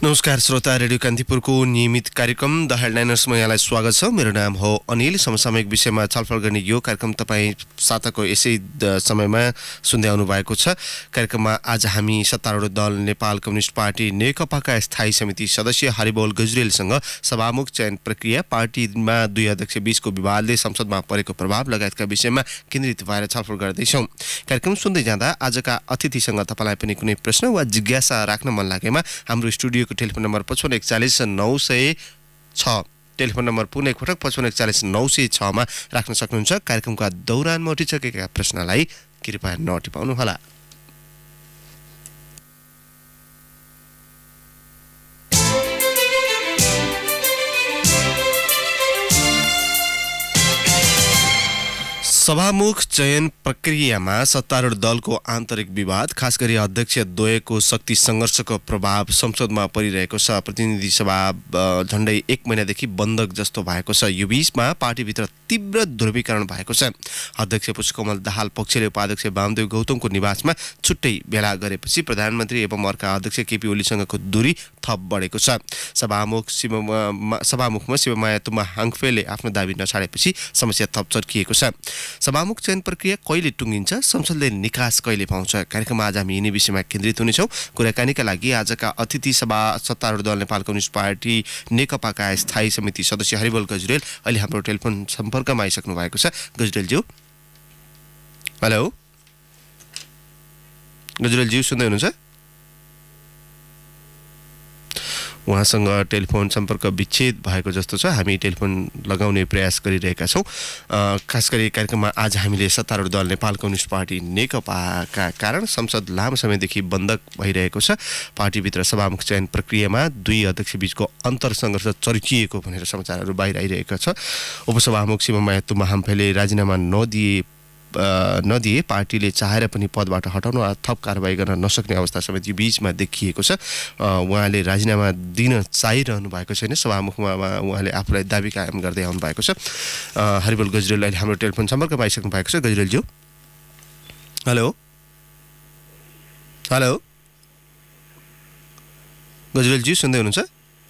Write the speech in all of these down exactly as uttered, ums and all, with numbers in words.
नमस्कार श्रोता, रेडियो कान्तिपुर को नियमित कार्यक्रम द हेडलाइनर्स में यहाँलाई स्वागत छ। मेरो नाम हो अनिल। समसामयिक विषयमा छलफल गर्ने यो कार्यक्रम तपाईँ साताको यसै समयमा सुन्दै आउनु भएको छ। कार्यक्रममा आज हामी सत्तारूढ दल नेपाल कम्युनिस्ट पार्टी नेकपाका स्थायी समिति सदस्य हरिबोल गजरेलसँग सभामुख चयन प्रक्रिया, पार्टीमा दुई अध्यक्ष बीचको विवादले संसदमा परेको प्रभाव लगायतका विषयमा केन्द्रित भएर छलफल गर्दैछौँ। कार्यक्रम सुन्दै जाँदा आजका अतिथिसँग तपाईँलाई पनि कुनै प्रश्न वा जिज्ञासा राख्न मन लागेमा हाम्रो स्टुडियो टेलिफोन नम्बर पचपन्न एकचालिस नौ सय छ टेलिफोन नम्बर पुनः एकपटक पचपन्न एकचालिस नौ सय छमा राख्न सक्नुहुन्छ। कार्यक्रमका दौरानमा उठिसकेका प्रश्नलाई कृपया नटिपाउनुहोला। सभामुख चयन प्रक्रियामा सत्तारूढ दलको आन्तरिक विवाद, खास गरी अध्यक्ष द्वयको शक्ति सङ्घर्षको प्रभाव संसदमा परिरहेको छ। प्रतिनिधि सभा झण्डै एक महिनादेखि बन्द जस्तो भएको छ। यो बीचमा पार्टीभित्र तीव्र ध्रुवीकरण भएको छ। अध्यक्ष पुष्पकमल दाहाल पक्षले उपाध्यक्ष वामदेव गौतमको निवासमा छुट्टै भेला गरेपछि प्रधानमन्त्री एवं अर्का अध्यक्ष केपी ओलीसँगको दूरी थप बढेको छ। सभामुख शिवमा सभामुखमा शिवमाया तुम्बा हाङफेले आफ्नो दाबी नछाडेपछि समस्या थप चर्किएको छ। सभामुख चयन प्रक्रिया कहिले टुङ्गिन्छ, संसदले निकास कहिले पाउँछ? कार्यक्रममा आज हामी यिनै विषयमा केन्द्रित हुनेछौँ। कुराकानीका लागि आजका अतिथि सभा सत्तारूढ दल नेपाल कम्युनिस्ट पार्टी नेकपाका स्थायी समिति सदस्य हरिबोल गजरेल अहिले हाम्रो टेलिफोन सम्पर्कमा आइसक्नु भएको छ। गजरेलज्यू, हेलो गजरेलज्यू, सुन्दै हुनुहुन्छ? उहाँसँग टेलिफोन सम्पर्क विच्छेद भएको जस्तो छ। हामी टेलिफोन लगाउने प्रयास गरिरहेका छौँ। खास गरी कार्यक्रममा आज हामीले सत्तारूढ दल नेपाल कम्युनिस्ट पार्टी नेकपाका कारण संसद लामो समयदेखि बन्द भइरहेको छ। पार्टीभित्र सभामुख चयन प्रक्रियामा दुई अध्यक्ष बीचको अन्तर सङ्घर्ष चर्किएको भनेर समाचारहरू बाहिर आइरहेका छ। उपसभामुख शिवमाया तुम्बा हाङफेले राजीनामा नदिए नदिए पार्टीले चाहेर पनि पदबाट हटाउन वा थप कारबाही गर्न नसक्ने अवस्था समेत यो बीचमा देखिएको छ। उहाँले राजीनामा दिन चाहिरहनु भएको छैन। सभामुखमा उहाँले आफूलाई दाबी कायम गर्दै आउनु भएको छ। हरिबोल गजरेल अहिले हाम्रो टेलिफोन सम्पर्कमा आइसक्नु भएको छ। गजरेलज्यू, हेलो हेलो गजरेलज्यू, सुन्दै हुनुहुन्छ?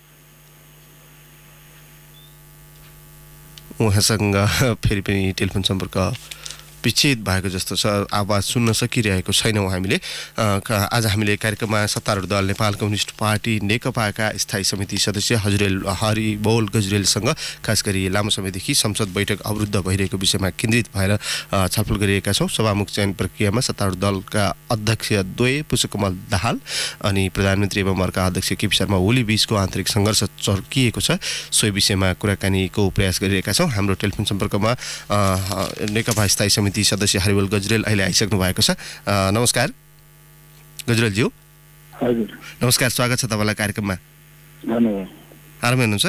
उहाँसँग फेरि पनि टेलिफोन सम्पर्क विच्छेद भएको जस्तो छ। आवाज सुन्न सकिरहेको छैनौँ हामीले। आज हामीले कार्यक्रममा सत्तारूढ दल नेपाल कम्युनिस्ट पार्टी नेकपाका स्थायी समिति सदस्य हजुरेल हरिबोल गजरेलसँग खास गरी लामो समयदेखि संसद बैठक अवरुद्ध भइरहेको विषयमा केन्द्रित भएर छलफल गरिरहेका छौँ। सभामुख चयन प्रक्रियामा सत्तारूढ दलका अध्यक्ष द्वय पुष्पकमल दाहाल अनि प्रधानमन्त्री एवं अर्का अध्यक्ष केपी शर्मा ओली बीचको आन्तरिक सङ्घर्ष चर्किएको छ। सोही विषयमा कुराकानीको प्रयास गरिरहेका छौँ। हाम्रो टेलिफोन सम्पर्कमा नेकपा स्थायी समिति सदस्य हरिबोल गजरेल अहिले आइसक्नु भएको छ। नमस्कार गजरेलज्यू। हजुर नमस्कार, स्वागत छ तपाईँलाई कार्यक्रममा। आरामै हुनुहुन्छ?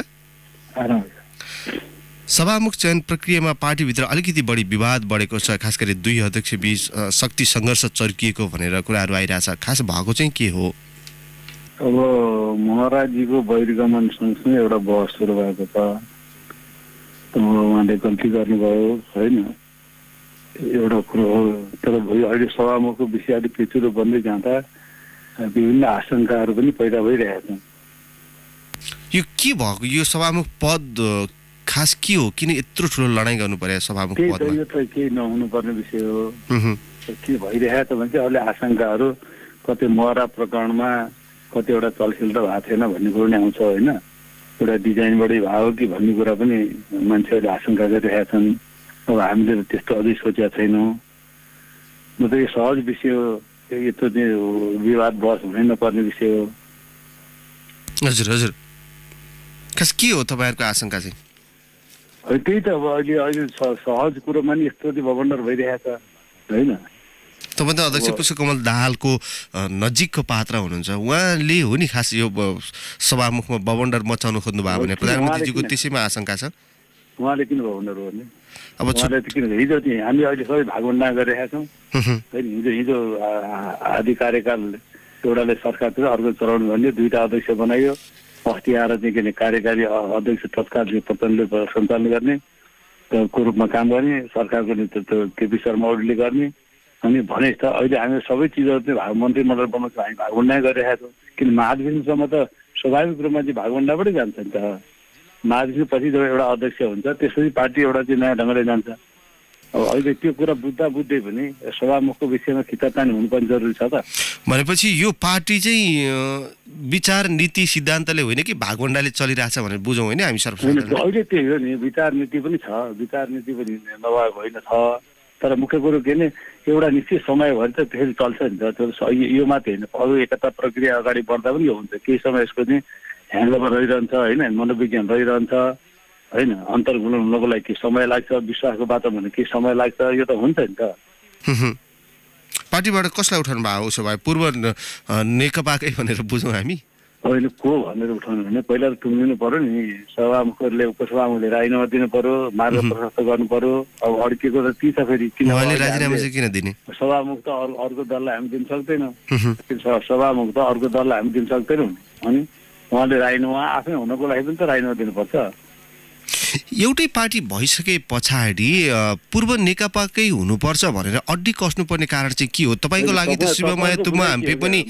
सभामुख चयन प्रक्रियामा पार्टीभित्र अलिकति बढी विवाद बढेको छ। खास गरी दुई अध्यक्ष बीच शक्ति सङ्घर्ष चर्किएको भनेर कुराहरू आइरहेछ। खास भएको चाहिँ के हो? अब महाराजीको बहिर्गमन सँगसँगै एउटा बहस सुरु भएको छ। उहाँले गल्ती गर्नुभयो होइन, एउटा कुरो हो। तर अहिले सभामुखको विषय अलिक पेचुरो बन्दै जाँदा विभिन्न आशंकाहरू पनि पैदा भइरहेका छन्। यो के भएको? यो सभामुख पद खास के हो? किन यत्रो ठुलो लडाइँ गर्नु पर्यो सभामुख पदमा? यो त केही नहुनुपर्ने विषय हो। के भइरहेको छ भने चाहिँ अहिले आशंकाहरू कतै महरा प्रकरणमा कतिवटा चलखेल्दो भएको थिएन भन्ने कुरो नै आउँछ होइन। एउटा डिजाइनबाटै भयो कि भन्ने कुरा पनि मान्छेहरूले आशंका गरिरहेका छन्। अब हामीले त्यस्तो अझै सोचेका छैनौँ। म त यो सहज विषय हो, यत्रो विवाद बहस हुनै नपर्ने विषय हो। हजुर हजुर, खास के हो तपाईँहरूको आशंका चाहिँ? त्यही त अब अहिले अहिले सहज कुरोमा नि यस्तो भवण्डर भइरहेको छ होइन। तपाईँ त अध्यक्ष पुष्पकमल दाहालको नजिकको पात्र हुनुहुन्छ। उहाँले हो नि खास यो सभामुखमा बवण्डर मचाउनु खोज्नु भयो भने प्रधानमन्त्रीजीको त्यसैमा आशंका छ। उहाँले किन भवण्डर हो भने अब किन हिजो चाहिँ हामी अहिले सबै भागभण्डा गरिरहेका छौँ होइन। हिजो हिजो आदि कार्यकाल एउटाले सरकार थियो, अर्को चलाउनु भन्यो, दुईवटा अध्यक्ष बनाइयो। अस्ति आएर चाहिँ के कार्यकारी अध्यक्ष तत्काल प्रचण्डले सञ्चालन गर्ने को रूपमा काम गर्ने, सरकारको नेतृत्व केपी शर्मा ओलीले गर्ने। अनि भने त अहिले हामी सबै चिजहरू चाहिँ भाग मन्त्रीमण्डल बनाउँछौँ, हामी भागभण्डा गरिरहेका छौँ। किन महाधिवेशनसम्म त स्वाभाविक रूपमा चाहिँ भागभण्डाबाटै जान्छ नि त। महाधिवेशनपछि जब एउटा अध्यक्ष हुन्छ त्यसपछि पार्टी एउटा चाहिँ नयाँ ढङ्गले जान्छ। अब अहिले त्यो कुरा बुझ्दा बुझ्दै पनि सभामुखको विषयमा खिचातानी हुनुपर्ने जरुरी छ त। भनेपछि यो पार्टी चाहिँ विचार नीति सिद्धान्तले होइन कि भागभण्डाले चलिरहेछ भनेर बुझौँ होइन हामी सर्वसाधारण? अहिले त्यही हो नि, विचार नीति पनि छ, विचार नीति पनि नभएको होइन छ, तर मुख्य कुरो के भने एउटा निश्चित समयभरि त फेरि चल्छ नि त। त्यो यो मात्रै होइन, अरू एकता प्रक्रिया अगाडि बढ्दा पनि यो हुन्छ। केही समय यसको चाहिँ ह्यान्डओभर रहिरहन्छ होइन, मनोविज्ञान रहिरहन्छ होइन, अन्तर्गुलन हुनको लागि के समय लाग्छ, विश्वासको वातावरण के समय लाग्छ, यो त हुन्छ नि त। पार्टीबाट कसलाई उठाउनु भएको उसो भए? पूर्व नेकपाकै भनेर बुझौँ हामी? होइन, को भनेर उठाउनु भने पहिला त टुङ्गिनु पर्यो नि। सभामुखहरूले उपसभामुखले राजीनामा दिनु पर्यो, मार्ग प्रशस्त गर्नु पर्यो। अब अड्किएको त ती छ फेरि। किन राजीनामा चाहिँ किन दिने? सभामुख त अरू अर्को दललाई हामी दिन सक्दैनौँ। सभामुख त अर्को दललाई हामी दिन सक्दैनौँ। अनि उहाँले राजीनामा आफै हुनको लागि पनि त राजीनामा दिनुपर्छ। एउटै पार्टी भइसके पछाडि पूर्व नेकपाकै हुनुपर्छ भनेर अड्डी कस्नुपर्ने कारण चाहिँ के हो तपाईँको लागि? त शिवमाया तुमा हामी पनि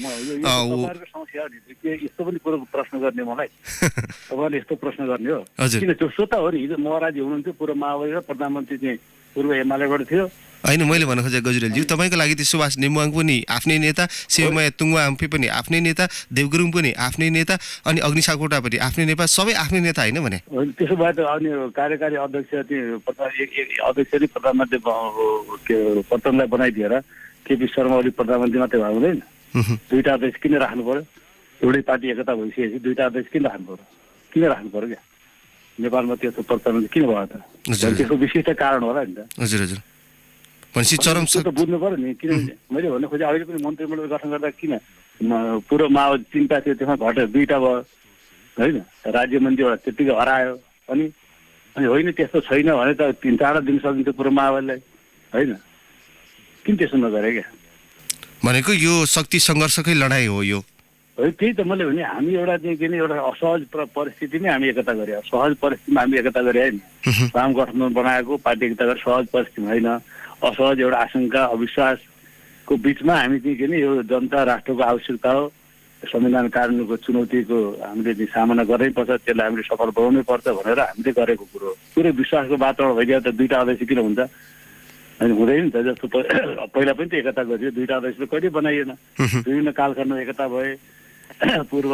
यस्तो पनि कुरो प्रश्न गर्ने मलाई तपाईँले यस्तो प्रश्न गर्ने हो किन? त्यो स्वतः हो नि, हिजो महाराजी हुनुहुन्थ्यो, पूर्व माओवादी र प्रधानमन्त्री चाहिँ पूर्व एमालेबाट थियो होइन। मैले भन्न खोजेँ गजुरेलज्यू, तपाईँको लागि त सुभाष नेमुवाङ पनि आफ्नै नेता, शिवमाया तुङवा आम्फे पनि आफ्नै नेता, देवगुरुङ पनि आफ्नै नेता, अनि अग्नि सापकोटा पनि आफ्नै नेता, सबै आफ्नै नेता होइन भने? त्यसो भए त अनि कार्यकारी अध्यक्ष अध्यक्ष नै प्रधानमन्त्री पतनलाई बनाइदिएर केपी शर्मा ओली प्रधानमन्त्री मात्रै भएको हुँदैन? दुईवटा अध्यक्ष किन राख्नु पर्यो? एउटै पार्टी एकता भइसकेपछि दुईवटा अध्यक्ष किन राख्नु पर्यो? किन राख्नु पर्यो क्या? नेपालमा त्यस्तो प्रधानमन्त्री किन भयो त? त्यसको विशिष्ट कारण होला नि त। हजुर हजुर, भनेपछि चरम त बुझ्नु पर्यो नि। किनभने मैले भन्न खोजेँ अहिले पनि मन्त्रीमण्डल गठन गर्दा किन पूर्व माओवादी तिनवटा थियो, त्यसमा घटेर दुईवटा भयो होइन, राज्य मन्त्री एउटा त्यत्तिकै हरायो। अनि अनि होइन त्यस्तो छैन भने त तिन चारवटा दिन सकिन्थ्यो पूर्व माओवादीलाई होइन, किन त्यसो नगरे क्या? भनेको यो शक्ति सङ्घर्षकै लडाइँ हो यो? है त्यही त मैले भने हामी एउटा चाहिँ के अरे एउटा असहज परिस्थितिमै हामी एकता गरे, सहज परिस्थितिमा हामी एकता गरे होइन। वाम गठबन्धन बनाएको पार्टी एकता गरे सहज परिस्थिति होइन, असहज एउटा आशंका अविश्वासको बिचमा हामी चाहिँ के अरे यो जनता राष्ट्रको आवश्यकता हो, संविधान कानुनको चुनौतीको हामीले चाहिँ सामना गर्नै पर्छ, त्यसलाई हामीले सफल बनाउनै पर्छ भनेर हामीले गरेको कुरो हो। पुरै विश्वासको वातावरण भइदियो त दुईवटा अध्यक्ष किन हुन्छ? होइन हुँदैन नि त। जस्तो पहिला पनि त एकता गरियो, दुईवटा अध्यक्ष त कहिले बनाइएन। विभिन्न कालखण्डमा एकता भए, पूर्व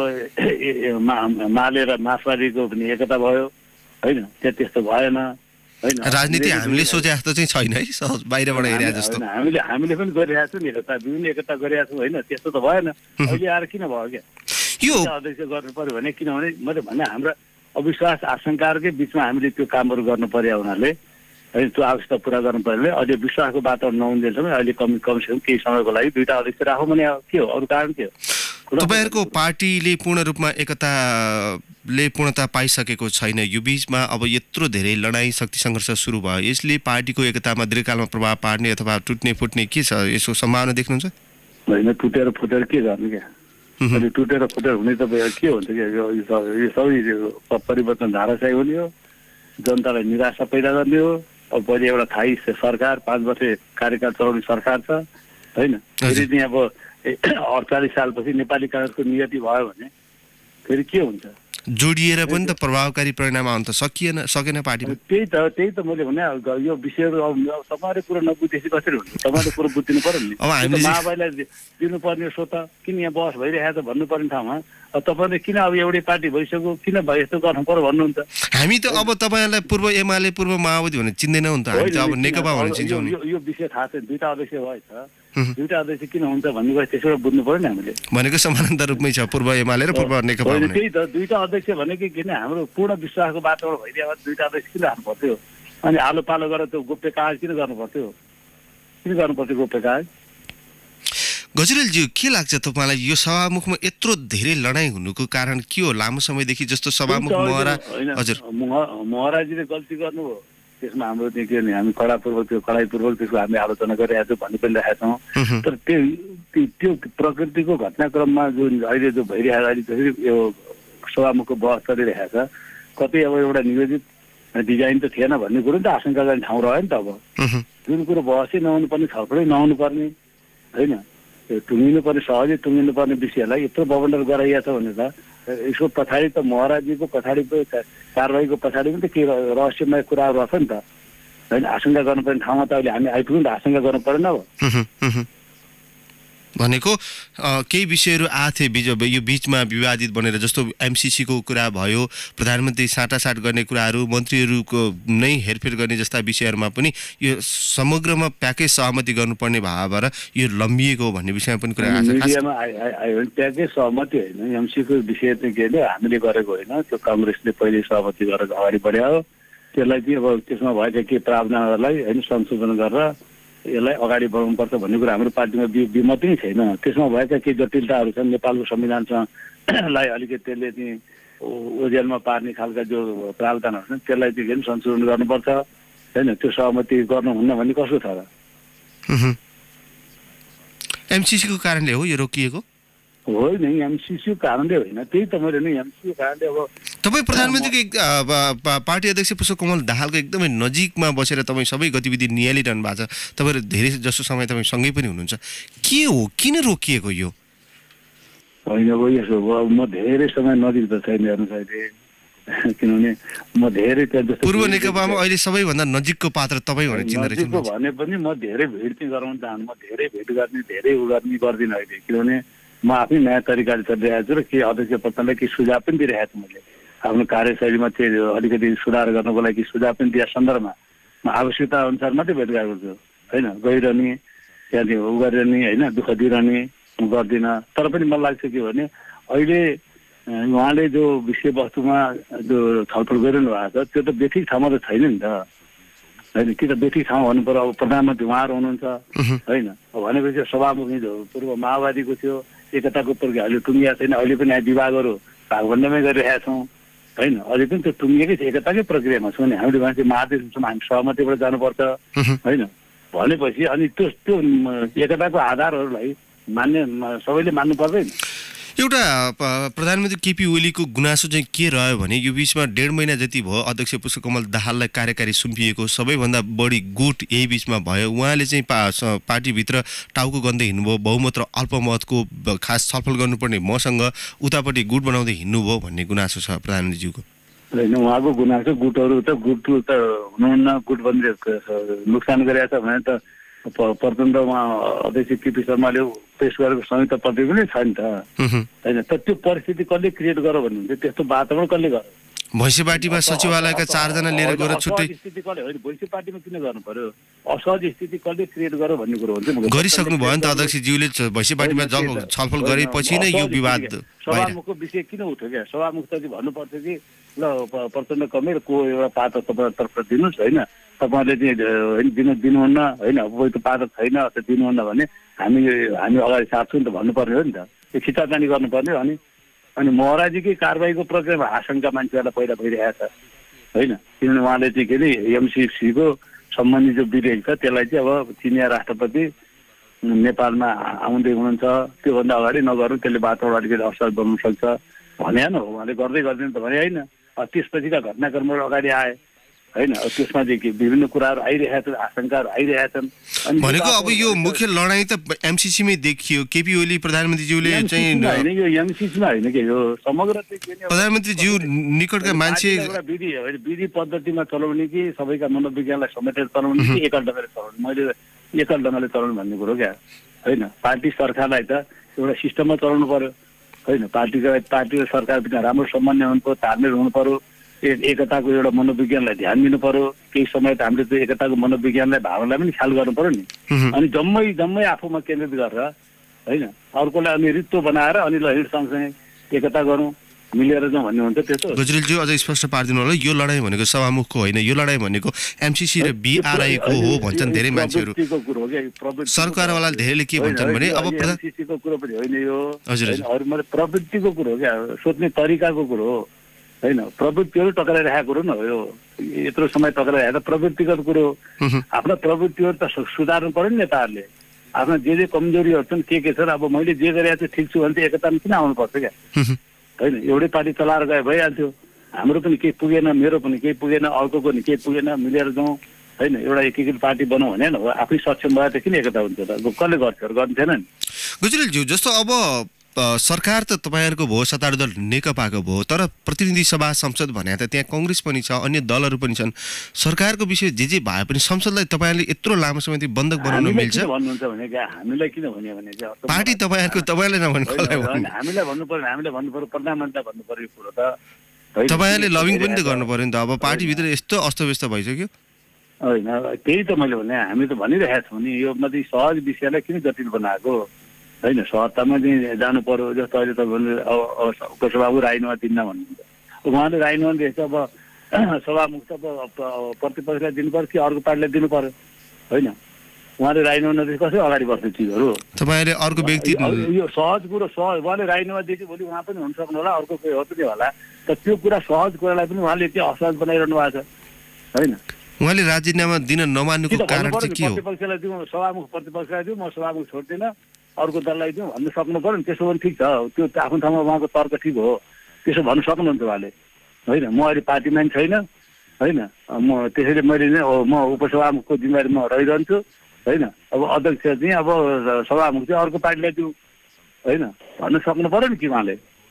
माले र मार्क्सवादीको पनि एकता भयो होइन, त्यहाँ त्यस्तो भएन होइन। राजनीति हामीले सोचे जस्तो चाहिँ छैन है, सहज बाहिरबाट हेरे जस्तो। हामीले हामीले पनि गरिरहेको छौँ नि एकता, विभिन्न एकता गरिरहेको छौँ होइन, त्यस्तो त भएन। अहिले आएर किन भयो क्या? यो अध्यक्ष गर्नु पर्यो भने किनभने मैले भने हाम्रा अविश्वास आशंकाहरूकै बिचमा हामीले त्यो कामहरू गर्नु पर्यो हुनाले होइन, त्यो आवश्यकता पुरा गर्नु पर्यो। अहिले विश्वासको वातावरण नहुँदैछौँ, अहिले कम कमसेकम केही समयको लागि दुईवटा अध्यक्ष राखौँ भने के हो? अरू कारण के हो? तपाईँहरूको पार्टीले पूर्ण रूपमा एकताले पूर्णता पाइसकेको छैन, यो बिचमा अब यत्रो धेरै लडाइँ शक्ति सङ्घर्ष सुरु भयो, यसले पार्टीको एकतामा दीर्घकालमा प्रभाव पार्ने अथवा टुट्ने फुट्ने के छ, यसको सम्भावना देख्नुहुन्छ? होइन, टुटेर फुटेर के गर्ने क्या? अहिले टुटेर फुटेर हुने त के हुन्छ क्या? यो सबै परिवर्तन धाराशाही हुने हो, जनतालाई निराशा पैदा गर्ने हो। अब पहिले एउटा थाई सरकार पाँच वर्ष कार्यकाल चलाउने सरकार छ होइन, फेरि चाहिँ अब अडचालिस सालपछि नेपाली काङ्ग्रेसको नियति भयो भने फेरि के हुन्छ? जोडिएर पनि त प्रभावकारी परिणाम आउन त सकिएन सकेन पार्टीमा। त्यही त त्यही त मैले भने यो विषयहरू अब तपाईँले कुरो नबुझेपछि कसरी हुन्छ? तपाईँले कुरो बुझिदिनु पर्यो नि। अब हामीले माओवादीलाई दिनुपर्ने सो त किन यहाँ बहस भइरहेको छ भन्नुपर्ने ठाउँमा अब तपाईँले किन अब एउटै पार्टी भइसक्यो किन यस्तो गर्नु पर्यो भन्नुहुन्छ? हामी त अब तपाईँलाई पूर्व एमाले पूर्व माओवादी भनेर चिन्दैनौँ नि त, हामी त अब नेकपा भनेर चिन्छौँ नि। यो विषय थाहा छैन, दुईवटा अध्यक्ष भएछ, दुईवटा अध्यक्ष किन हुन्छ भन्ने कुरा त्यसबाट बुझ्नु पर्यो नि हामीले। भनेको समानान्तर रूपमै छ पूर्व एमाले र पूर्व नेकपा। त्यही त दुईवटा अध्यक्ष भनेको किन हाम्रो पूर्ण विश्वासको वातावरण भइदियो दुईवटा अध्यक्ष किन राख्नु पर्थ्यो? अनि आलो पालो गरेर त्यो गोप्य कागज किन गर्नु पर्थ्यो? किन गर्नु पर्थ्यो गोप्य कागज? गजुरेलज्यू, के लाग्छ तपाईँलाई यो सभामुखमा यत्रो धेरै लडाइँ हुनुको कारण के हो? लामो समयदेखि जस्तो सभामुख महरा हजुर महराजीले गल्ती गर्नु हो, त्यसमा हाम्रो चाहिँ के भने हामी कडापूर्वक त्यो कडाइपूर्वक त्यसको हामी आलोचना गरिरहेको छौँ भन्ने पनि राखेका छौँ। तर त्यो त्यो प्रकृतिको घटनाक्रममा जुन अहिले जो भइरहेको अहिले जसरी यो सभामुखको बहस चलिरहेको छ, कतै अब एउटा नियोजित डिजाइन त थिएन भन्ने कुरो नि त आशंका गर्ने ठाउँ रह्यो नि त। अब जुन कुरो बहसै नहुनु पर्ने छलफलै नहुनु पर्ने होइन, टुङ्गिनु पर्ने सहजै टुङ्गिनु पर्ने विषयलाई यत्रो बबन्डर गराइएको छ भने त यसको पछाडि त महराजीको पछाडिको कारबाहीको पछाडि पनि त के रहस्यमय कुराहरू रहेछ नि त होइन। आशंका गर्नुपर्ने ठाउँमा त अहिले हामी आइपुग्यौँ त आशंका गर्नु परेन हो भनेको केही विषयहरू आथे बिच यो बिचमा विवादित बनेर जस्तो एमसीसीको कुरा भयो, प्रधानमन्त्री साटासाट गर्ने कुराहरू, मन्त्रीहरूको नै हेरफेर गर्ने जस्ता विषयहरूमा पनि यो समग्रमा प्याकेज सहमति गर्नुपर्ने भएर यो लम्बिएको भन्ने विषयमा पनि कुरा आछ। मिडियामा आयो भने प्याकेज सहमति होइन, एमसीसीको विषय चाहिँ के अरे हामीले गरेको होइन, त्यो काङ्ग्रेसले पहिले सहमति गरेर अगाडि बढायो। त्यसलाई चाहिँ अब त्यसमा भएका केही प्रावधानहरूलाई होइन संशोधन गरेर यसलाई अगाडि बढाउनुपर्छ भन्ने कुरा हाम्रो पार्टीमा विमत नै छैन। त्यसमा भएका केही जटिलताहरू छन्, नेपालको संविधानसँगलाई अलिकति त्यसले चाहिँ ओझेलमा पार्ने खालका जो प्रावधानहरू छन् त्यसलाई चाहिँ संशोधन गर्नुपर्छ होइन। त्यो सहमति गर्नुहुन्न भन्ने कस्तो छ र? एमसीसीको कारणले हो यो रोकिएको? होइन, एमसीसीको कारणले होइन, त्यही त मैले नि एमसीसीको कारणले अब तपाईँ प्रधानमन्त्रीको पार्टी अध्यक्ष पुष्पकमल दाहालको एकदमै नजिकमा बसेर तपाईँ सबै गतिविधि निहालिरहनु भएको छ, तपाईँहरू धेरै जसो समय तपाईँ सँगै पनि हुनुहुन्छ, के हो किन रोकिएको यो? होइन अब यसो हो, म धेरै समय नजिक त छैन हेर्नुहोस् अहिले, किनभने म धेरै त्यहाँ जस्तो पूर्व नेकपामा अहिले सबैभन्दा नजिकको पात्र तपाईँ भनेर चिन्दै रहेछ भने पनि म धेरै भेट चाहिँ गराउन चाहन्छु, म धेरै भेट गर्ने धेरै उ गर्ने गर्दिनँ अहिले, किनभने म आफै नयाँ तरिकाले चलिरहेको छु र के अध्यक्ष प्रधानलाई केही सुझाव पनि दिइरहेको छु। मैले आफ्नो कार्यशैलीमा चाहिँ अलिकति सुधार गर्नको लागि सुझाव पनि दिएको सन्दर्भमा म आवश्यकता अनुसार मात्रै भेटघाट गर्छु होइन, गइरहने त्यहाँदेखि उ गरिरहने होइन, दुःख दिइरहने गर्दिनँ। तर पनि मलाई लाग्छ के भने अहिले उहाँले जो विषयवस्तुमा जो छलफल गरिरहनु भएको छ त्यो त बेठिक ठाउँमा त छैन नि त होइन, कि त बेठिक ठाउँ भन्नु पर्यो। अब प्रधानमन्त्री उहाँहरू हुनुहुन्छ होइन, भनेपछि सभामुखी जो पूर्व माओवादीको थियो एकताको प्रक्रिया अहिले टुङ्गिया छैन, अहिले पनि यहाँ विभागहरू भागभण्डामै गरिरहेका छौँ होइन, अहिले पनि त्यो टुङ्गिएकै छ, एकताकै प्रक्रियामा छौँ नि हामीले। मान्छे महादेशमा हामी सहमतिबाट जानुपर्छ होइन, भनेपछि अनि त्यो त्यो एकताको आधारहरूलाई मान्ने सबैले मान्नु पर्दैन। एउटा प्रधानमन्त्री केपी ओलीको गुनासो चाहिँ के रह्यो भने यो बिचमा डेढ महिना जति भयो अध्यक्ष पुष्पकमल दाहाललाई कार्यकारी सुम्पिएको, सबैभन्दा बढी गुट यही बिचमा भयो। उहाँले चाहिँ पा पार्टीभित्र टाउको गन्दै हिँड्नुभयो, बहुमत र अल्पमतको खास छलफल गर्नुपर्ने मसँग उतापट्टि गुट बनाउँदै हिँड्नुभयो भन्ने गुनासो छ प्रधानमन्त्रीज्यूको। होइन, उहाँको गुनासो गुटहरू त गुट त हुनुहुन्न, गुट बन्दै नोक्सान गरेको छ भने त प्रचण्ड उहाँ अध्यक्ष केपी शर्माले पेश गरेको संयुक्त प्रतिवेदन नै छ नि त होइन। त त्यो परिस्थिति कसले क्रिएट गर भन्नुहुन्छ, त्यस्तो वातावरण कसले गर्यो? भैँसी पार्टीमा सचिवालयका चारजना लिएर गएर छुट्टै स्थिति कसले होइन, भैँसी पार्टीमा किन गर्नु पर्यो? असहज स्थिति कसले क्रिएट गर भन्ने कुरो हुन्छ। गरिसक्नु भयो नि त अध्यक्षज्यूले, भैँसी पार्टीमा छलफल गरेपछि नै यो विवाद सभामुखको विषय किन उठ्यो क्या? सभामुख त भन्नुपर्छ कि ल प्रचण्ड कमेर को एउटा पात्र तपाईँ तर्फ दिनुहोस् होइन, तपाईँले चाहिँ दिन दिनुहुन्न होइन, अब त पात्र छैन अथवा दिनुहुन्न भने हामी हामी अगाडि सार्छौँ नि त भन्नुपर्ने हो नि त, त्यो खिचातानी गर्नुपर्ने हो। अनि अनि महराजीकै कारबाहीको प्रक्रियामा आशंका मान्छेहरूलाई पहिला भइरहेको छ होइन, किनभने उहाँले चाहिँ के अरे एमसिसीको सम्बन्धी जो विधेयक छ त्यसलाई चाहिँ अब चिनिया राष्ट्रपति नेपालमा आउँदै हुनुहुन्छ, त्योभन्दा अगाडि नगर्नु, त्यसले वातावरण अलिकति असर बनाउन सक्छ भने न हो, उहाँले गर्दै गर्दैन त भने होइन। त्यसपछिका घटनाक्रमहरू अगाडि आए होइन, त्यसमा चाहिँ विभिन्न कुराहरू आइरहेका छन्, आशंकाहरू आइरहेका छन्। भनेको अब यो मुख्य लडाइँ त एमसीसीमै देखियो। केपी ओली प्रधानमन्त्रीज्यूले चाहिँ होइन, यो एमसीसीमा होइन कि यो समग्र प्रधानमन्त्रीज्यू निकटका मान्छे एउटा विधि विधि पद्धतिमा चलाउने कि सबैका मनोविज्ञानलाई समेटेर चलाउने कि एकल ढङ्गले चलाउने, मैले एकल ढङ्गले चलाउनु भन्ने कुरो क्या होइन। पार्टी सरकारलाई त एउटा सिस्टममा चलाउनु पर्यो होइन, पार्टीको पार्टी र सरकार बिच राम्रो समन्वय हुनु पर्यो, तालमेल हुनु पर्यो, एकताको एउटा मनोविज्ञानलाई ध्यान दिनु पर्यो। केही समय त हामीले त्यो एकताको मनोविज्ञानलाई भावनालाई पनि ख्याल गर्नु पर्यो नि। अनि जम्मै जम्मै आफूमा केन्द्रित गरेर होइन, अर्कोलाई अनि रित्तो बनाएर अनि ल हिँड सँगसँगै एकता गरौँ, मिलेर जाउँ भन्ने हुन्छ। त्यस्तो गजरेलज्यू अझै स्पष्ट पारिदिनु होला, यो लडाइँ भनेको सभामुखको होइन, यो लडाइँ भनेको एमसीसी र बिआरआईको हो भन्छन् धेरै मान्छेहरू। सरकारवाला धेरैले के भन्छन् भने अब एमसीसीको कुरो पनि होइन यो, हजुर अरू मैले प्रवृत्तिको कुरो हो क्या, सोध्ने तरिकाको कुरो हो होइन, प्रवृत्तिहरू टक्राइरहेको कुरो न हो यो, यत्रो समय टक्राइरहेको प्रवृत्तिगत कुरो हो। आफ्ना प्रवृत्तिहरू त सुधार्नु पर्यो नि नेताहरूले, आफ्ना जे जे कमजोरीहरू छन् के के छन्, अब मैले जे गरेको छु ठिक छु भने त एकतामा किन आउनुपर्छ क्या होइन। एउटै पार्टी चलाएर गए भइहाल्थ्यो, हाम्रो पनि केही पुगेन, मेरो पनि केही पुगेन, अर्को पनि केही पुगेन, मिलेर जाउँ होइन, एउटा एकीकृत पार्टी बनाऊ भने न हो। आफै सक्षम भए त किन एकता हुन्छ त, कसले गर्थ्यो, गर्नु थिएन नि। गुजरेलज्यू जस्तो अब सरकार त तपाईँहरूको भयो, सत्तारूढ दल नेकपाको भयो, तर प्रतिनिधि सभा संसद भने त त्यहाँ कांग्रेस पनि छ, अन्य दलहरू पनि छन्। सरकारको विषय जे जे भए पनि संसदलाई तपाईँहरूले यत्रो लामो समयदेखि बन्धक बनाउन मिल्छ? भन्नुहुन्छ भने हामीलाई किन भन्यो भने पार्टी तपाईँहरूको तपाईँले नभन्नु कसलाई भन्नु? हामीलाई भन्नु पर्यो, हामीले भन्नु पर्यो, प्रधानमन्त्रीलाई भन्नु पर्यो कुरो त। तपाईँहरूले लबिङ पनि त गर्नु पर्यो नि त। अब पार्टीभित्र यस्तो अस्तव्यस्त भइसक्यो। होइन त्यही त मैले भने, हामी त भनिरहेका छौँ नि, यो मात्रै सहज विषयलाई किन जटिल बनाएको होइन। सहजतामा चाहिँ जानु पर्यो। जस्तो अहिले तपाईँले अब उपसभाको राजीनामा दिन्न भन्नुहुन्छ, उहाँले राजीनामा दिएछ, अब सभामुख त अब प्रतिपक्षलाई दिनु पर्यो कि अर्को पार्टीलाई दिनु पर्यो होइन। उहाँले राजीनामा नदिए कसरी अगाडि बढ्ने चिजहरू? तपाईँले अर्को व्यक्ति यो सहज कुरो, सहज उहाँले राजीनामा दिएपछि भोलि उहाँ पनि हुन सक्नु होला, अर्को कोही हो पनि होला। त त्यो कुरा सहज कुरालाई पनि उहाँले त्यो असहज बनाइरहनु भएको छ होइन। उहाँले राजीनामा दिन नमान्नुको कारण चाहिँ के हो? प्रतिपक्षलाई दिउँ, सभामुख प्रतिपक्षलाई दिउँ, म सभामुख छोड्दिनँ, अर्को दललाई दिउँ भन्नु सक्नु पर्यो नि। त्यसो पनि ठिक छ, त्यो आफ्नो ठाउँमा उहाँको तर्क ठिक हो, त्यसो भन्नु सक्नुहुन्छ उहाँले होइन। म अहिले पार्टीमा पनि छैन होइन, म त्यसैले मैले नै म उपसभामुखको जिम्मेवारी म रहिरहन्छु होइन। अब अध्यक्ष चाहिँ अब सभामुख चाहिँ अर्को पार्टीलाई दिउँ होइन भन्नु सक्नु पर्यो नि कि उहाँले।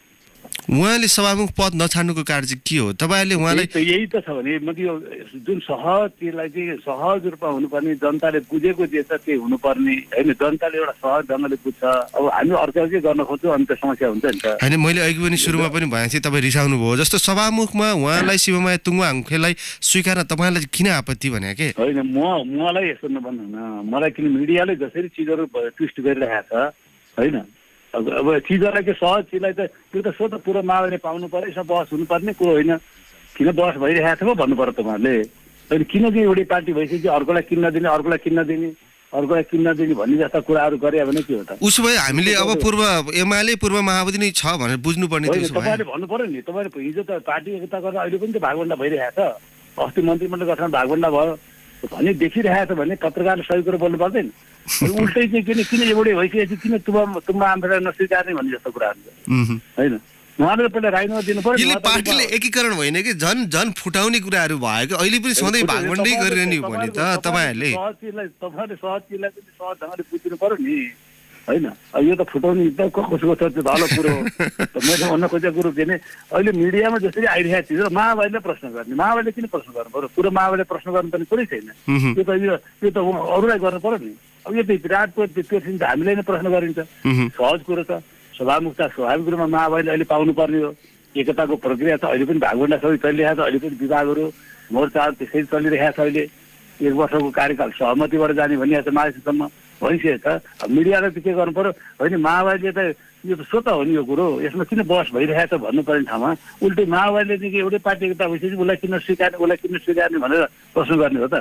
उहाँले सभामुख पद नछाड्नुको कारण चाहिँ के हो? तपाईँले उहाँलाई यही त छ भने मतलब यो जुन सहज त्यसलाई चाहिँ सहज रूपमा हुनुपर्ने, जनताले बुझेको जे छ त्यही हुनुपर्ने होइन। जनताले एउटा सहज ढङ्गले बुझ्छ। अब हामी अर्को अर्कै गर्न खोज्छौँ अनि त समस्या हुन्छ नि त होइन। मैले अघि पनि सुरुमा पनि भनेको थिएँ, तपाईँ रिसाउनु भयो। जस्तो सभामुखमा उहाँलाई शिवमाया तुम्बुआङखेलाई स्वीकार्न तपाईँलाई किन आपत्ति भने के होइन? म मलाई यस्तो नभन्नु न, मलाई किन मिडियाले जसरी चिजहरू ट्विस्ट गरिरहेको छ होइन। अब अब चिजहरूलाई के सहज चिजलाई त त्यो त स्वतः पुरो माओवादीले पाउनु पर्यो, यसमा बहस हुनुपर्ने कुरो होइन। किन बहस भइरहेको छ भन्नु पर्यो तपाईँहरूले होइन। किन चाहिँ एउटै पार्टी भइसक्यो अर्कोलाई किन्न दिने, अर्कोलाई किन्न दिने, अर्कोलाई किन्न दिने भन्ने जस्ता कुराहरू गरे भने के हो त? उसो भए हामीले अब पूर्व एमाले पूर्व माओवादी नै छ भनेर बुझ्नुपर्ने थियो। तपाईँले भन्नु पर्यो नि, तपाईँले हिजो त पार्टी एकता गरेर अहिले पनि त भागभन्डा भइरहेको छ। अस्ति मन्त्रीमण्डल गठन भागभन्डा भयो भने देखिरहेको छ भने पत्रकारले सही कुरो बोल्नु पर्दैन। उल्टै चाहिँ किन किन एउटै भइसकेपछि किन तुम्बा तुम्बा आन्दोलन नस्वीकार्ने भन्ने जस्तो कुराहरू होइन। उहाँले पहिला राजीनामा दिनु पर्यो। पार्टीले एकीकरण होइन कि झन् झन् फुटाउने कुराहरू भयो कि अहिले पनि सधैँ भागभन्डै गरिरहने भने त तपाईँहरूले सहज चिजलाई तपाईँले सहज चिजलाई पनि सहज ढङ्गले बुझिदिनु पर्यो नि होइन। यो त फुटाउने एकदम कसको छ त्यो धलो कुरो। मैले भन्न खोजेको कुरो के भने अहिले मिडियामा जसरी आइरहेको चिज माओवादीले प्रश्न गर्ने, माओवादीले किन प्रश्न गर्नु पर्यो? पुरो माओवादीले प्रश्न गर्नुपर्ने कुरै छैन। त्यो त यो त्यो त अरूलाई गर्नु पर्यो नि। अब यो त विराटको त्यो त हामीलाई नै प्रश्न गरिन्छ। सहज कुरो त सभामुख त स्वाभाविक रूपमा माओवादीले अहिले पाउनु पर्ने हो। एकताको प्रक्रिया त अहिले पनि भागभन्डा सबै चलिरहेको छ। अहिले पनि विभागहरू मोर्चाहरू त्यसै चलिरहेको छ। अहिले एक वर्षको कार्यकाल सहमतिबाट जाने भनिरहेको छ माथिसम्म भइसकेको छ। मिडियाले त के गर्नु पर्यो होइन। माओवादीले त यो त स्वतः हो नि यो कुरो, यसमा किन बहस भइरहेको छ भन्नुपर्ने ठाउँमा उल्टै माओवादीले चाहिँ एउटै पार्टी एकता भइसकेपछि उसलाई किन स्वीकार्ने, उसलाई किन स्वीकार्ने भनेर प्रश्न गर्ने हो त?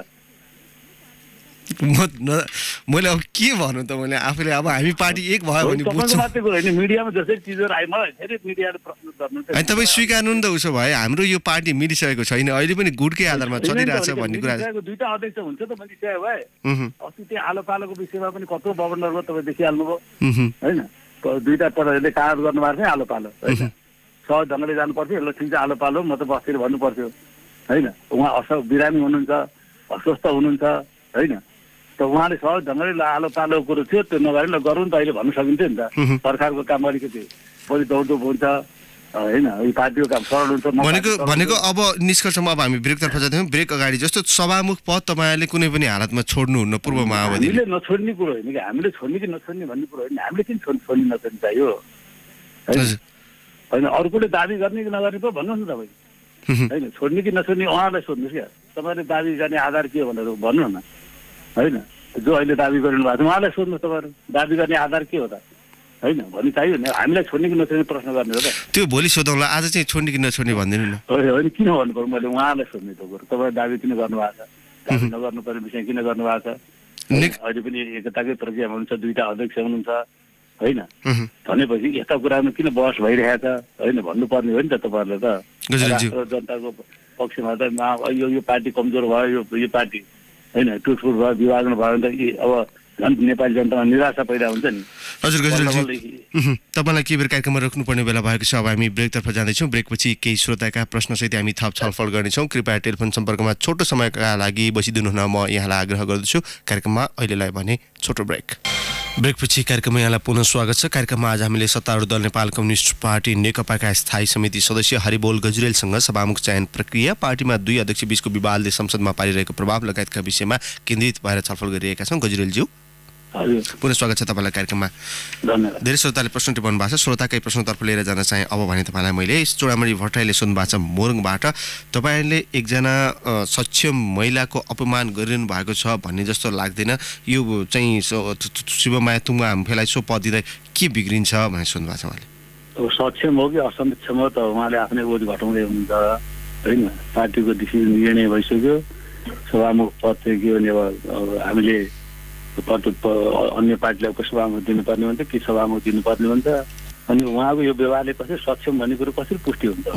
म मैले अब के भन्नु त? मैले आफूले अब हामी पार्टी एक भयो भने बुझ्छु मात्रै कुरो होइन। मिडियामा जसरी चिजहरू आयो मलाई धेरै मिडियाले प्रश्न गर्नु होइन। तपाईँ स्वीकार्नु नि त। उसो भए हाम्रो यो पार्टी मिलिसकेको छैन, अहिले पनि गुटकै आधारमा चलिरहेछ भन्ने कुरा। दुईटा अध्यक्ष हुन्छ त मिलिसक्यो भए। अस्ति त्यो आलो पालोको विषयमा पनि कत्रो गभर्नरको तपाईँ देखिहाल्नुभयो होइन। दुईटा पदहरूले कागज गर्नुभएको थियो आलो पालो होइन। सहज ढङ्गले जानु पर्थ्यो। ल ठिक छ आलो पालो म त बस्तिर भन्नु पर्थ्यो होइन। उहाँ अस बिरामी हुनुहुन्छ, अस्वस्थ हुनुहुन्छ होइन। त उहाँले सहज ढङ्गले आलो पालो कुरो थियो त्यो नगरेर ल गरौँ त अहिले भन्नु सकिन्थ्यो नि त। सरकारको काम अलिकति बढी दौडधुप हुन्छ होइन, यो पार्टीको काम सरल हुन्छ भनेको भनेको अब निष्कर्षमा अब हामी ब्रेकतर्फ जाँदैछौँ। ब्रेक अगाडि जस्तो सभामुख पद तपाईँहरूले कुनै पनि हालतमा छोड्नुहुन्न पूर्व माओवादी? हामीले नछोड्ने कुरो होइन कि हामीले छोड्ने कि नछोड्ने भन्ने कुरो होइन। हामीले किन छोड्ने छोड्ने नछोड्ने चाहियो होइन। अर्कोले दाबी गर्ने कि नगर्ने पो भन्नुहोस् न तपाईँ होइन। छोड्ने कि नछोड्ने उहाँलाई सोध्नुहोस् क्या। तपाईँले दाबी गर्ने आधार के हो भनेर भन्नु न होइन। जो अहिले दाबी गरिनु भएको छ उहाँलाई सोध्नुहोस् तपाईँहरू दाबी गर्ने आधार के हो त होइन भन्ने चाहियो नि। हामीलाई छोड्ने कि नछोड्ने प्रश्न गर्ने हो त। त्यो भोलि सोधौँला, आज चाहिँ छोड्ने कि नछोड्ने भनिदिनु न। होइन किन भन्नु पर्यो? मैले उहाँलाई सोध्ने त्यो कुरो तपाईँ दाबी किन गर्नुभएको छ, दाबी नगर्नुपर्ने विषय किन गर्नुभएको छ? अहिले पनि एकताकै प्रक्रिया हुनुहुन्छ, दुईटा अध्यक्ष हुनुहुन्छ होइन। भनेपछि यस्ता कुरामा किन बहस भइरहेको छ होइन भन्नुपर्ने हो नि त तपाईँहरूले त। जनताको पक्षमा त यो यो पार्टी कमजोर भयो, यो यो पार्टी होइन टुटफुट भयो, विभाजन भयो भने त अब झन् नेपाली जनतामा निराशा पैदा हुन्छ नि। हजुर गजलजी, तपाईँलाई के बेर कार्यक्रममा रोक्नुपर्ने बेला भएको छ। अब हामी ब्रेकतर्फ जाँदैछौँ। ब्रेकपछि केही श्रोताका प्रश्नसहित हामी थप छलफल गर्नेछौँ। कृपया टेलिफोन सम्पर्कमा छोटो समयका लागि बसिदिनु हुन म यहाँलाई आग्रह गर्दछु। कार्यक्रममा अहिलेलाई भने छोटो ब्रेक। ब्रेकपछि कार्यक्रममा यहाँलाई पुनः स्वागत छ। कार्यक्रममा आज हामीले सत्तारूढ दल नेपाल कम्युनिस्ट पार्टी नेकपाका स्थायी समिति सदस्य हरिबोल गजुरेलसँग सभामुख चयन प्रक्रिया, पार्टीमा दुई अध्यक्ष बीचको विवादले संसदमा पारिरहेको प्रभाव लगायतका विषयमा केन्द्रित भएर छलफल गरिरहेका छौँ। गजुरेलज्यू पुनः स्वागत छ तपाईँलाई कार्यक्रममा। धन्यवाद। धेरै श्रोताले प्रश्न टिपाउनु भएको छ, श्रोताकै प्रश्नतर्फ लिएर जान चाहे अब भने तपाईँलाई मैले चोडामणी भट्टराईले सोध्नु भएको छ मोरङबाट, तपाईँले एकजना सक्षम महिलाको अपमान गरिरहनु भएको छ भन्ने जस्तो लाग्दैन, यो चाहिँ शिवमाया तुम्बा हाम्फेलाई सो पद दिँदा के बिग्रिन्छ भनेर सोध्नु भएको छ उहाँले। अब सक्षम हो कि असक्षम हो त उहाँले आफ्नै बोझ घटाउँदै हुनुहुन्छ होइन। पार्टीको डिसिजन निर्णय भइसक्यो, सभामुख पद चाहिँ के भने अब हामीले पद अन्य पार्टीलाई सभामुख दिनुपर्ने हुन्छ कि सभामुख दिनुपर्ने हुन्छ, अनि उहाँको यो व्यवहारले कसरी सक्षम भन्ने कुरो कसरी पुष्टि हुन्छ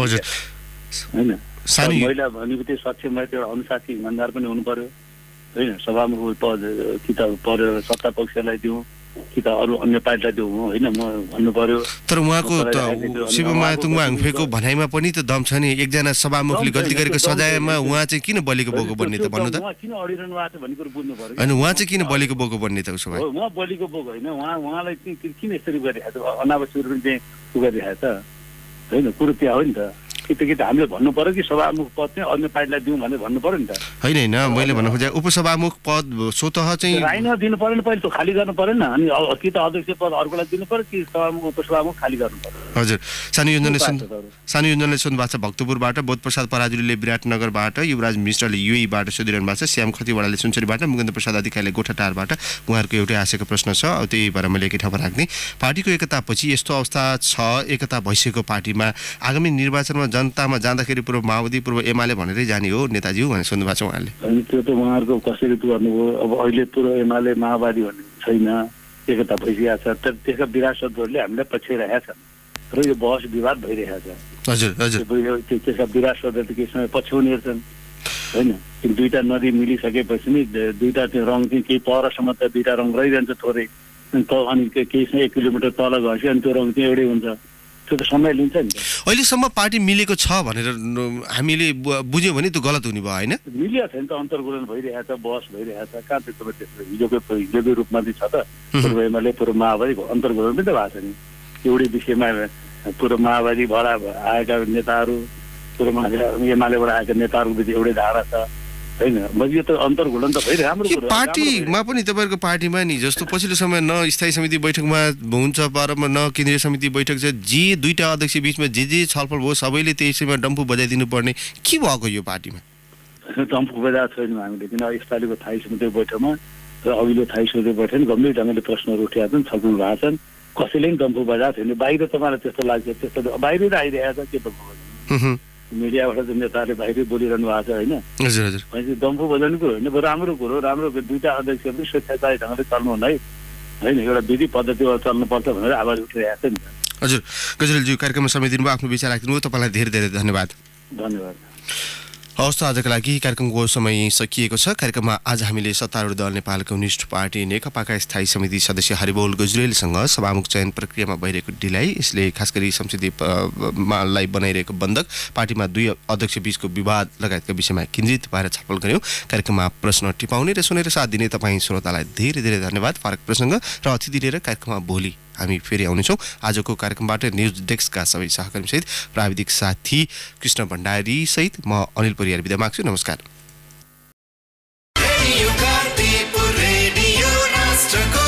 होइन। महिला भनेको त्यो सक्षम भए त्यो अनुशासी इमान्दार पनि हुनु पर्यो होइन। सभामुख पद कि त परेर सत्ता पक्षलाई दिउँ कि त अरू अन्य पार्टीलाई दिउँ होइन, म भन्नु पर्यो। तर उहाँको त शिवमाया तुम्बा हाम्फेको भनाइमा पनि त दम छ नि, एकजना सभामुखले गल्ती गरेको सजायमा उहाँ चाहिँ किन बलिको बोको बन्ने त भन्नु त, किन अडिरहनु भएको छ भन्ने कुरो बुझ्नु पर्यो। अनि उहाँ चाहिँ किन बलिको बोको बन्ने त उसो भए? उहाँ बलिको बोको होइन, उहाँ उहाँलाई किन यसरी गरिरहेको छ, अनावश्यक रूपमा चाहिँ उ गरिरहेको छ होइन। कुरो त्यहाँ हो नि त, कि त कि त हामीले भन्नु पर्यो कि सभामुख पद चाहिँ अन्य पार्टीलाई दिउँ भनेर भन्नु पर्यो नि त। होइन होइन, मैले भन्नु खोजेँ उपसभामुख पद स्वतः चाहिँ राईमा दिनु पर्यो नि, पहिले त खाली गर्नु पर्यो नि, अनि कि त अध्यक्ष पद अर्कोलाई दिनु पर्यो कि सभामुख उपसभामुख खाली गर्नु पर्यो। हजुर, सानो योजनाले सुन सानो योजनाले सुन्नु भएको छ भक्तपुरबाट, बोधप्रसाद पराजुलीले विराटनगरबाट, युवराज मिश्रले युएबाट सोधिरहनु भएको छ, श्याम खतिवडाले सुनसरीबाट, मुकुन्द प्रसाद अधिकारीले गोठाटारबाट। उहाँहरूको एउटै आशयको प्रश्न छ, अब त्यही भएर मैले एकै ठाउँमा राख्ने। पार्टीको एकतापछि यस्तो अवस्था छ, एकता भइसकेको पार्टीमा आगामी निर्वाचनमा जनतामा जाँदाखेरि पूर्व माओवादी पूर्व एमाले भनेरै जाने हो नेताजी भनेर सोध्नु भएको छ उहाँले। अनि त्यो त उहाँहरूको कसरी गर्नुभयो, अब अहिले पूर्व एमाले माओवादी भन्ने छैन, एकता भइसकेको छ, तर त्यसका विरासतहरूले हामीलाई पछ्याइरहेका छन् र यो बहस विवाद भइरहेको छ। हजुर हजुर, त्यसका विरासतहरू त केही समय पछ्याउने छन् होइन। दुईटा नदी मिलिसकेपछि नि दुईटा त्यो रङ चाहिँ केही परसम्म त दुईटा रङ रहिरहन्छ थोरै, अनि केही समय एक किलोमिटर तल गएपछि अनि त्यो रङ चाहिँ एउटै हुन्छ, त्यो त समय लिन्छ नि त। अहिलेसम्म पार्टी मिलेको छ भनेर हामीले बुझ्यौँ भने त्यो गलत हुने भयो होइन? मिलिएको छैन त, अन्तर्गुलन भइरहेको छ, बहस भइरहेको छ, कहाँ त्यस्तो त्यस्तो हिजोको हिजोकै रूपमा चाहिँ छ त। पूर्व एमाले पूर्व माओवादी अन्तर्गुलन पनि त भएको छ नि, एउटै विषयमा पूर्व माओवादीबाट आएका नेताहरू पूर्व एमालेबाट आएका नेताहरूको बिच एउटै धारा छ होइन। यो त अन्तर्घुलन त भइरहेको राम्रो कुरो। पार्टीमा पनि तपाईँहरूको पार्टीमा नि जस्तो पछिल्लो समय न स्थायी समिति बैठकमा हुन्छ, परमा न केन्द्रीय समिति बैठक छ, जे दुईटा अध्यक्ष बिचमा जे जे छलफल भयो सबैले त्यसैमा डम्फु बजाइदिनु पर्ने के भएको यो पार्टीमा? डम्फु बजाएको छैनौँ हामीले, किन यसपालिको स्थायी समिति बैठकमा र अघिल्लो स्थायी समिति बैठक गम्भीर ढङ्गले प्रश्नहरू उठेका छन्, छलफल भएको छन्, कसैले पनि डम्फु बजाएको छैन। बाहिर तपाईँलाई त्यस्तो लाग्छ, त्यस्तो बाहिर आइरहेको छ के डम्फु बजाउनु, मिडियाबाट चाहिँ नेताहरूले बाहिरै बोलिरहनु भएको छ होइन। हजुर हजुर, भनेपछि डम्फु बजाउने कुरो होइन, राम्रो कुरो, राम्रो दुईटा अध्यक्ष पनि स्वेच्छाचारी ढङ्गले चल्नु हुँदै होइन, एउटा विधि पद्धतिमा चल्नुपर्छ भनेर आवाज उठिरहेको छ नि त। हजुर, गजरेलज्यू कार्यक्रममा समय दिनुभयो, आफ्नो विचार राखिदिनु भयो, तपाईँलाई धेरै धेरै धन्यवाद। धन्यवाद। हवस् त, आजको लागि कार्यक्रमको समय सकिएको छ। कार्यक्रममा आज हामीले सत्तारूढ दल नेपाल कम्युनिस्ट पार्टी नेकपाका स्थायी समिति सदस्य हरिबोल गजुरेलसँग सभामुख चयन प्रक्रियामा भइरहेको ढिलाइ, यसले खास गरी संसदीय मालाई बनाइरहेको बन्धक, पार्टीमा दुई अध्यक्ष बीचको विवाद लगायतका विषयमा केन्द्रित भएर छलफल गऱ्यौँ। कार्यक्रममा प्रश्न टिपाउने र सुनेर साथ दिने तपाईँ श्रोतालाई धेरै धेरै धन्यवाद। फारक प्रसङ्ग र अतिथि लिएर कार्यक्रममा भोलि हामी फेरि आउनेछौँ। आजको कार्यक्रमबाट न्युज डेस्कका सबै सहकर्मीसहित प्राविधिक साथी कृष्ण भण्डारी सहित म अनिल परियार बिदा माग्छु। नमस्कार।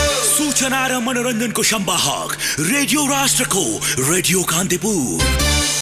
सूचना र मनोरञ्जनको सम्वाहक रेडियो राष्ट्रको रेडियो कान्तिपुर।